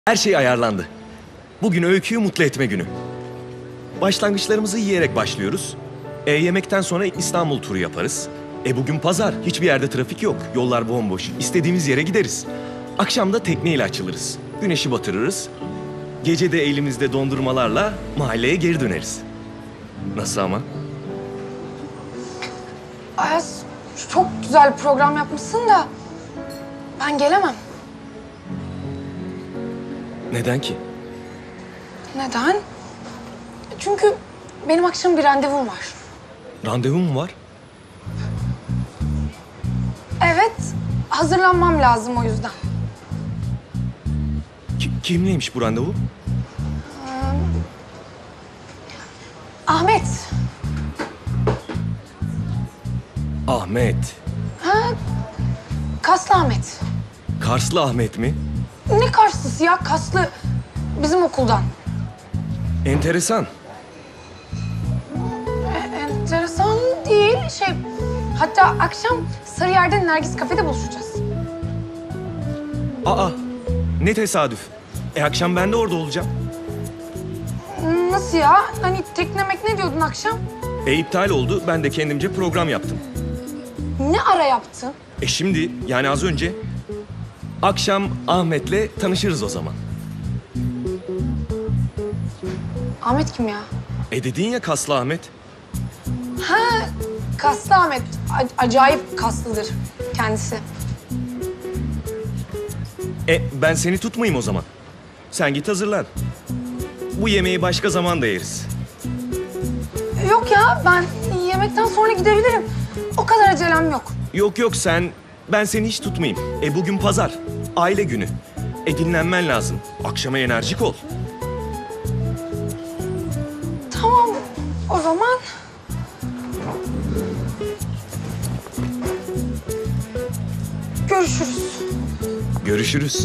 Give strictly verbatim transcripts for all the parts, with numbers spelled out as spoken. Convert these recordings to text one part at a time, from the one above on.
Her şey ayarlandı. Bugün Öykü'yü mutlu etme günü. Başlangıçlarımızı yiyerek başlıyoruz. E, yemekten sonra İstanbul turu yaparız. E bugün pazar, hiçbir yerde trafik yok. Yollar bomboş. İstediğimiz yere gideriz. Akşam da tekneyle açılırız. Güneşi batırırız. Gece de elimizde dondurmalarla mahalleye geri döneriz. Nasıl ama? Ayaz, çok güzel bir program yapmışsın da ben gelemem. Neden ki? Neden? Çünkü benim akşam bir randevum var. Randevum mu var? Evet, hazırlanmam lazım o yüzden. Ki- kimleymiş bu randevu? Ahmet. Ahmet. Ha, Kaslı Ahmet. Karslı Ahmet mi? Ne Karslısı ya? Kaslı bizim okuldan. Enteresan. E, enteresan değil. Şey, hatta akşam Sarıyer'de Nergis Kafe'de buluşacağız. Aa, ne tesadüf. E akşam ben de orada olacağım. Nasıl ya? Hani teknemek ne diyordun akşam? E iptal oldu, ben de kendimce program yaptım. Ne ara yaptın? E şimdi, yani az önce... Akşam Ahmet'le tanışırız o zaman. Ahmet kim ya? E dedin ya kaslı Ahmet. Ha, Kaslı Ahmet. A- acayip kaslıdır kendisi. E ben seni tutmayayım o zaman. Sen git hazırlan. Bu yemeği başka zaman da yeriz. Yok ya, ben yemekten sonra gidebilirim. O kadar acelem yok. Yok yok sen, ben seni hiç tutmayayım. E bugün pazar, aile günü. E dinlenmen lazım. Akşama enerjik ol. Tamam, o zaman... Görüşürüz. Görüşürüz.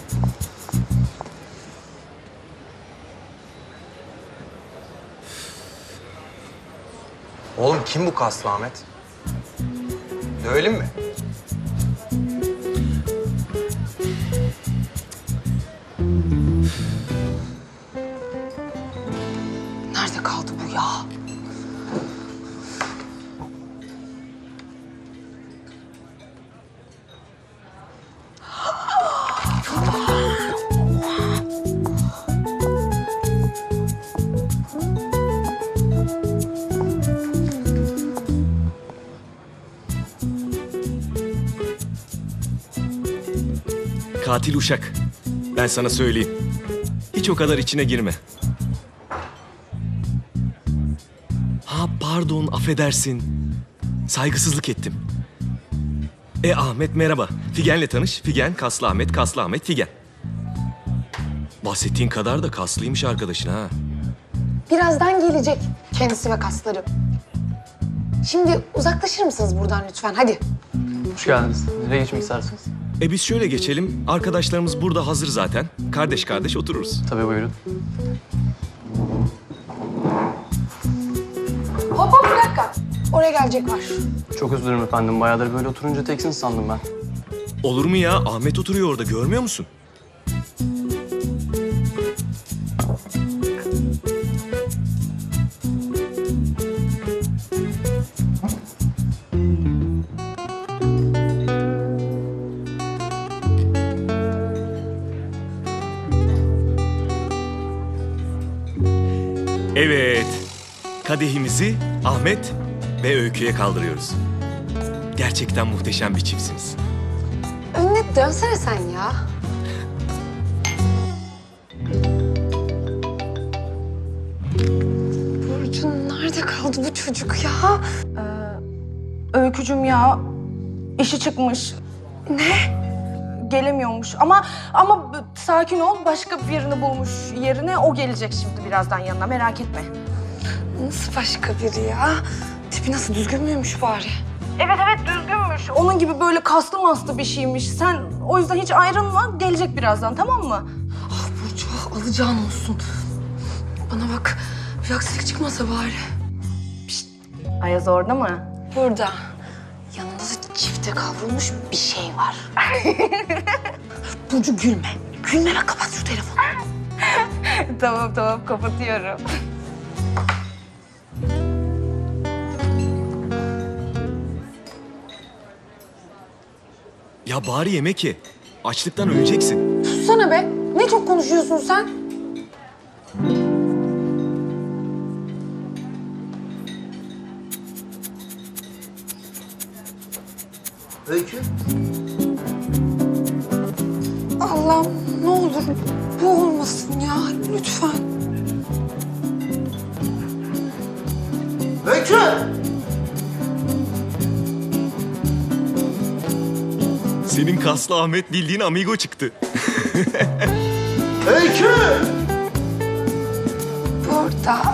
Oğlum kim bu kaslı Ahmet? Dövelim mi? Nerede kaldı bu ya? Katil uşak. Ben sana söyleyeyim. Hiç o kadar içine girme. Ha pardon, affedersin. Saygısızlık ettim. E Ahmet merhaba. Figen'le tanış. Figen, kaslı Ahmet, kaslı Ahmet, Figen. Bahsettiğin kadar da kaslıymış arkadaşın ha. Birazdan gelecek kendisi ve kasları. Şimdi uzaklaşır mısınız buradan lütfen? Hadi. Hoş geldiniz. Nereye geçmek istersiniz? E biz şöyle geçelim. Arkadaşlarımız burada hazır zaten. Kardeş kardeş otururuz. Tabii buyurun. Hop hop, bir dakika. Oraya gelecek var. Çok özür dilerim efendim. Bayağıdır böyle oturunca teksiniz sandım ben. Olur mu ya? Ahmet oturuyor orada, görmüyor musun? Evet. Kadehimizi Ahmet ve Öykü'ye kaldırıyoruz. Gerçekten muhteşem bir çiftsiniz. Önüne dönsene sen ya. Burcu, nerede kaldı bu çocuk ya? Öykücüm ya, işi çıkmış. Ne? Gelemiyormuş ama ama b- sakin ol, başka birini bulmuş yerine. O gelecek şimdi birazdan yanına, merak etme. Nasıl başka biri ya? Tipi nasıl, düzgün müymüş bari? Evet evet, düzgünmüş. Onun gibi böyle kaslı maslı bir şeymiş. Sen o yüzden hiç ayrılma, gelecek birazdan, tamam mı? Ah Burcu, alacağın olsun. Bana bak, bir aksilik çıkmasa bari. Ayaz orada mı? Burada. Yanında da çifte kavrulmuş bir şey var. Burcu gülme. Gülme ve kapat şu telefonu. Tamam tamam kapatıyorum. Ya bari yemek ye. Açlıktan öleceksin. Sussana be. Ne çok konuşuyorsun sen? Öykü. Allah'ım ne olur bu olmasın ya lütfen. Öykü! Senin kaslı Ahmet bildiğin amigo çıktı. Öykü! Burada.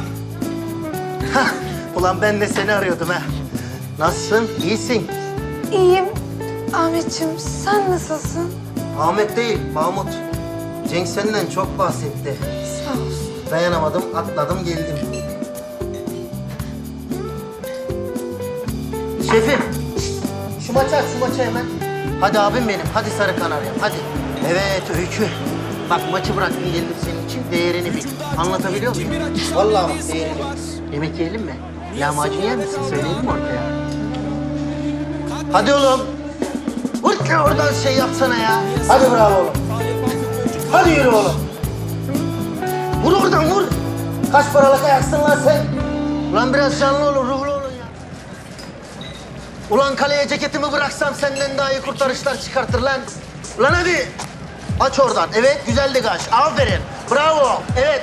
Ulan ben de seni arıyordum ha. Nasılsın? İyisin. İyiyim. Ahmetciğim sen nasılsın? Ahmet değil, Mahmut. Cenk senden çok bahsetti. Sağ olsun. Dayanamadım, atladım, geldim. Şefim, şu maçı aç, şu maçı hemen. Hadi abim benim, hadi sarı kanaryam, hadi. Evet Öykü. Bak maçı bıraktım geldim senin için, değerini bil. Anlatabiliyor muyum? Vallahi bak değerini bil. Yemek yiyelim mi? Lahmacun yer misin? Söyleyelim mi ortaya? Hadi oğlum. Vur ki oradan şey yapsana ya. Hadi bravo oğlum. Hadi yürü oğlum. Vur oradan vur. Kaç paralık ayaksın lan sen? Ulan biraz canlı olun, ruhlu olun ya. Ulan kaleye ceketimi bıraksam senden daha iyi kurtarışlar çıkartır lan. Ulan hadi. Aç oradan. Evet, güzel degaj. Aferin. Bravo. Evet.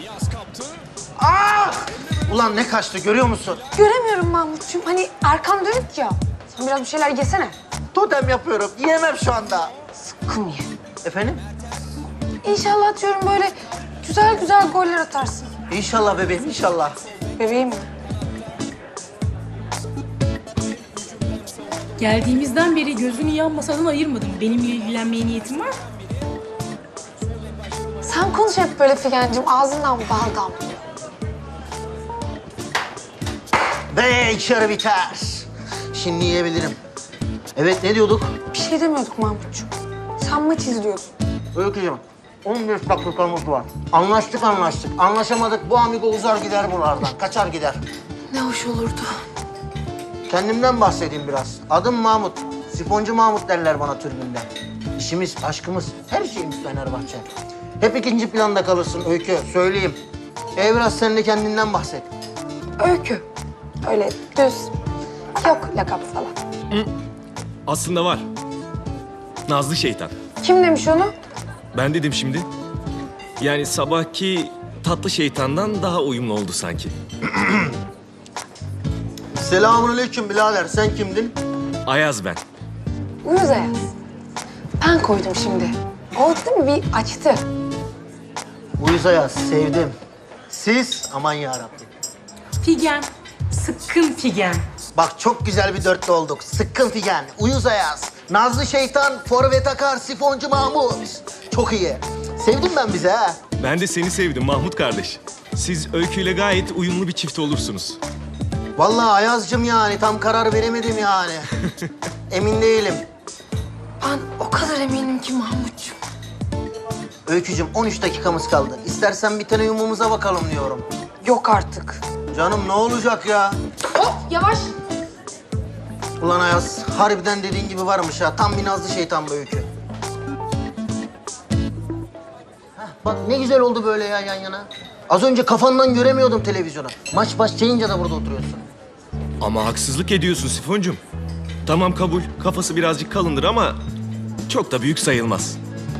Aa! Ulan ne kaçtı görüyor musun? Göremiyorum Mahmutcuğum. Hani arkam dönük ya. Sen biraz bir şeyler yesene. Totem yapıyorum. Yiyemem şu anda. Sıkkım ye. Efendim? İnşallah diyorum böyle güzel güzel goller atarsın. İnşallah bebeğim, inşallah. Bebeğim mi? Geldiğimizden beri gözünü yan masadan ayırmadım. Benimle ilgilenmeye niyetin var mı? Sen konuş hep böyle Figen'cim. Ağzından bal damlıyor. Ve içeri biter. Şimdi yiyebilirim. Evet, ne diyorduk? Bir şey demiyorduk Mahmutcuğum. Sen maç izliyordun. Öykücüğüm, on beş dakikamız var. Anlaştık anlaştık. Anlaşamadık. Bu amigo uzar gider buralardan. Kaçar gider. Ne hoş olurdu. Kendimden bahsedeyim biraz. Adım Mahmut. Sifoncu Mahmut derler bana türbünden. İşimiz, aşkımız, her şeyimiz Fenerbahçe. Hep ikinci planda kalırsın Öykü, söyleyeyim. E biraz sen de kendinden bahset. Öykü. Öyle düz. Yok lakap falan. Aslında var. Nazlı şeytan. Kim demiş onu? Ben dedim şimdi. Yani sabahki tatlı şeytandan daha uyumlu oldu sanki. Selamünaleyküm birader. Sen kimdin? Ayaz ben. Uyuz Ayaz. Ben koydum şimdi. Oldu değil mi? Bir açtı. Uyuz Ayaz, sevdim. Siz? Aman yarabbim. Figen. Sıkkın Figen. Bak çok güzel bir dörtlü olduk. Sıkkın Figen, Uyuz Ayaz, Nazlı Şeytan, Forvet Akar, Sifoncu Mahmut. Çok iyi. Sevdim ben bizi ha. Ben de seni sevdim Mahmut kardeş. Siz Öykü'yle gayet uyumlu bir çift olursunuz. Vallahi Ayaz'cığım yani tam karar veremedim yani. Emin değilim. Ben o kadar eminim ki Mahmutcuğum. Öykücüğüm on üç dakikamız kaldı. İstersen bir tane yumumuza bakalım diyorum. Yok artık. Canım ne olacak ya? Hop yavaş. Ulan Ayaz harbiden dediğin gibi varmış ha. Tam bir Nazlı Şeytan bu Öykü. Heh, bak ne güzel oldu böyle ya yan yana. Az önce kafandan göremiyordum televizyonu. Maç başlayınca da burada oturuyorsun. Ama haksızlık ediyorsun Sifoncum. Tamam kabul. Kafası birazcık kalındır ama çok da büyük sayılmaz.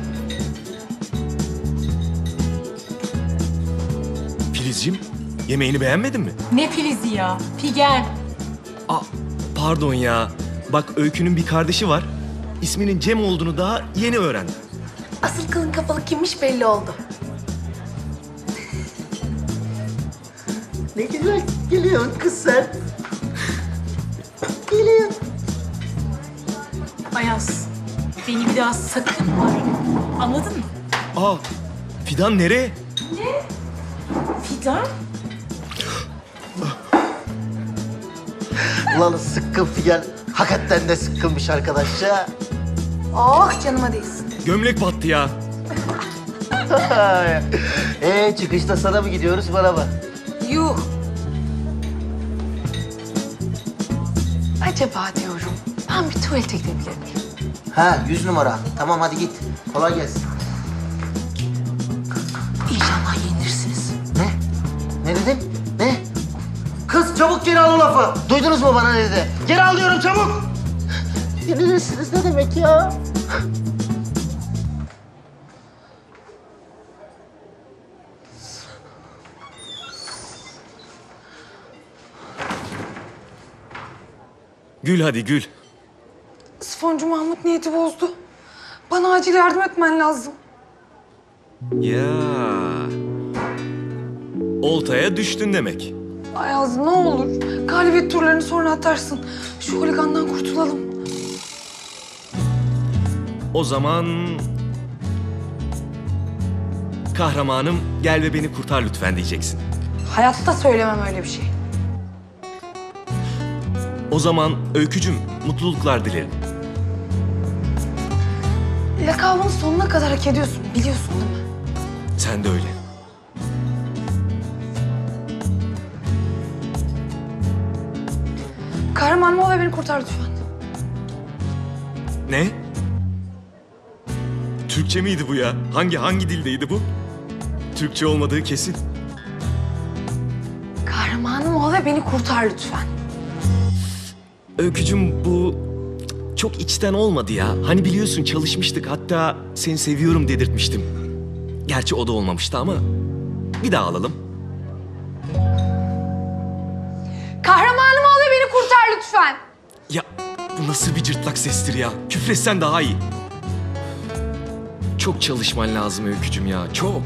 Filizciğim, yemeğini beğenmedin mi? Ne Filiz'i ya? Figen. Aa, pardon ya. Bak Öykü'nün bir kardeşi var. İsminin Cem olduğunu daha yeni öğrendim. Asıl kılın kafalı kimmiş belli oldu. Ne güzel geliyorsun kız sen. Geliyorsun. Ayaz. Beni bir daha sakın arama. Anladın mı? Aa, Fidan nereye? Fidan? Ulan sıkkın Figen. Hakikaten de sıkkınmış arkadaş ya. Oh canıma değsin. Gömlek battı ya. Ee çıkışta sana mı gidiyoruz bana mı? Yuh. Acaba diyorum ben bir tuvalete gidebilir miyim? Ha yüz numara. Tamam hadi git. Kolay gelsin. İnşallah yenilirsiniz. Ne? Ne dedin? Ne? Kız çabuk geri al o lafı. Duydunuz mu bana ne dedi? Geri al diyorum çabuk. Yenilirsiniz ne demek ya? Gül hadi gül. Sponcu Mahmut niyeti bozdu. Bana acil yardım etmen lazım. Ya. Oltaya düştün demek. Ayaz ne olur. Galibiyet turlarını sonra atarsın. Şu holigandan kurtulalım. O zaman... Kahramanım gel ve beni kurtar lütfen diyeceksin. Hayatta söylemem öyle bir şey. O zaman Öykücüm mutluluklar dilerim. Lakabını sonuna kadar hak ediyorsun. Biliyorsun değil mi? Sen de öyle. Kahraman ol ve beni kurtar lütfen. Ne? Türkçe miydi bu ya? Hangi hangi dildeydi bu? Türkçe olmadığı kesin. Kahramanım ol ve beni kurtar lütfen. Öykücüm bu çok içten olmadı ya. Hani biliyorsun çalışmıştık, hatta seni seviyorum dedirtmiştim. Gerçi o da olmamıştı ama bir daha alalım. Kahramanım ol ve beni kurtar lütfen. Ya bu nasıl bir cırtlak sestir ya? Küfretsen daha iyi. Çok çalışman lazım Öykücüm ya, çok.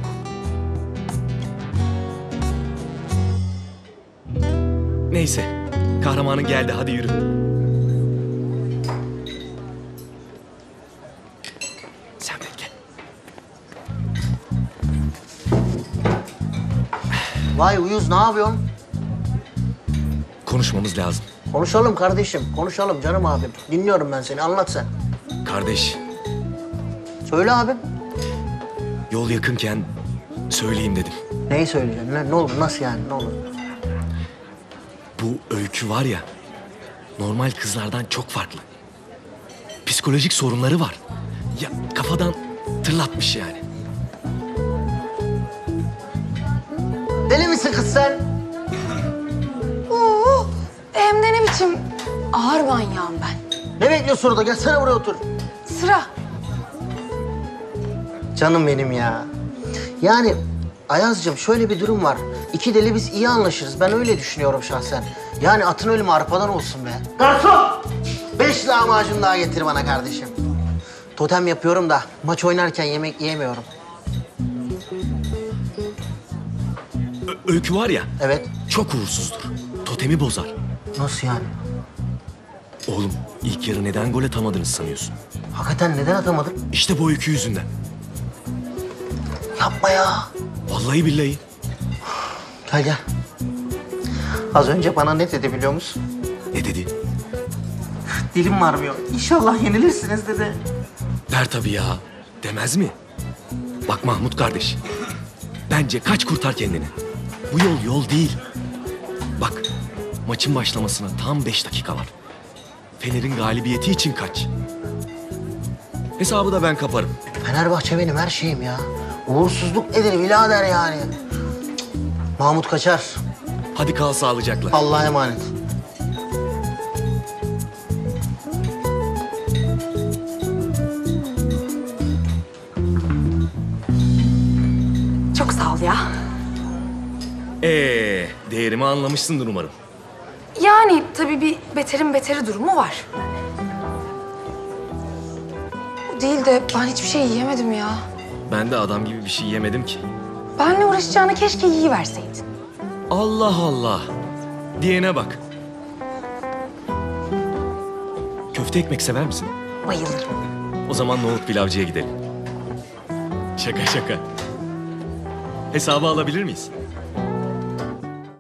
Neyse, kahramanın geldi, hadi yürü. Sen bekle. Vay uyuz ne yapıyorsun? Konuşmamız lazım. Konuşalım kardeşim. Konuşalım canım abim. Dinliyorum ben seni. Anlat sen. Kardeş, Söyle abim. yol yakınken söyleyeyim dedim. Neyi söyleyeceksin? Ne, ne olur? Nasıl yani? Ne olur? Bu Öykü var ya, normal kızlardan çok farklı. Psikolojik sorunları var. Ya kafadan tırlatmış yani. Deli misin kız sen? Oo, hem de ne biçim ağır manyağım ben. Ne bekliyorsun orada? Gelsene buraya otur. Sıra. Canım benim ya. Yani Ayaz'cığım şöyle bir durum var. İki deli biz iyi anlaşırız. Ben öyle düşünüyorum şahsen. Yani atın ölümü arpadan olsun be. Garson! Beş lahmacun daha getir bana kardeşim. Totem yapıyorum da maç oynarken yemek yiyemiyorum. Ö- Öykü var ya, Evet. çok uğursuzdur. Totemi bozar. Nasıl yani? Oğlum, ilk yarı neden gol atamadınız sanıyorsun? Hakikaten neden atamadın? İşte bu Öykü yüzünden. Yapma ya. Vallahi billahi. Gel gel. Az önce bana ne dedi biliyor musun? Ne dedi? Dilim varmıyor. İnşallah yenilirsiniz dedi. Der tabii ya. Demez mi? Bak Mahmut kardeş. Bence kaç kurtar kendini. Bu yol yol değil. Bak, maçın başlamasına tam beş dakika var. Fener'in galibiyeti için kaç. Hesabı da ben kaparım. Fenerbahçe benim her şeyim ya. Uğursuzluk nedir birader yani? Cık. Mahmut kaçar. Hadi kal sağlıcakla. Allah'a emanet. Çok sağ ol ya. Ee, değerimi anlamışsındır umarım. Yani tabii bir beterin beteri durumu var. Bu değil de ben hiçbir şey yiyemedim ya. Ben de adam gibi bir şey yemedim ki. Benle uğraşacağına keşke yiyiverseydin. Allah Allah. Diyene bak. Köfte ekmek sever misin? Bayılırım. O zaman nohut pilavcıya gidelim. Şaka şaka. Hesabı alabilir miyiz?